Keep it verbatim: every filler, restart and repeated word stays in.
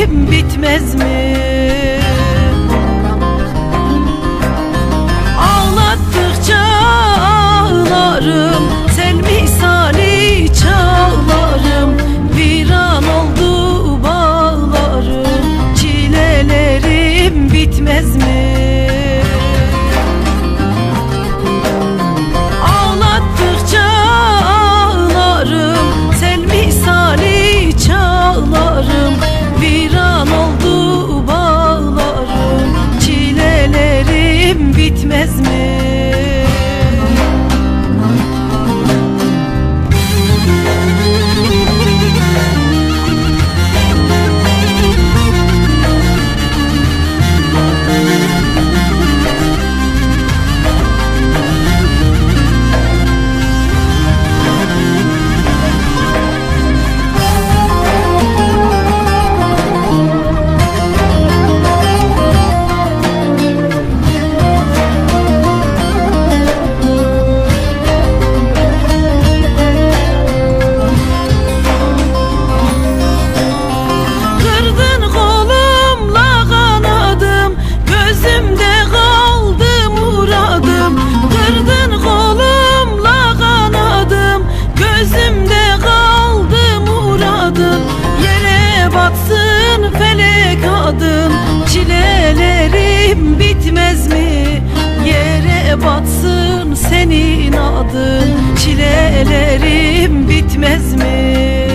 çilelerim bitmez mi? Ağlattıkça ağlarım, sen misali çağlarım. Viran oldu bağlarım, çilelerim bitmez mi? Ağlattıkça ağlarım, sen misali çağlarım. Viran oldu bağlarım, çilelerim bitmez mi? Çilelerim bitmez mi? Yere batsın senin adın, çilelerim bitmez mi?